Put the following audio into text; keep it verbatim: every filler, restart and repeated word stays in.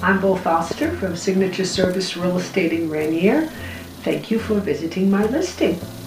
I'm Bo Foster from Signature Service Real Estate in Rainier. Thank you for visiting my listing.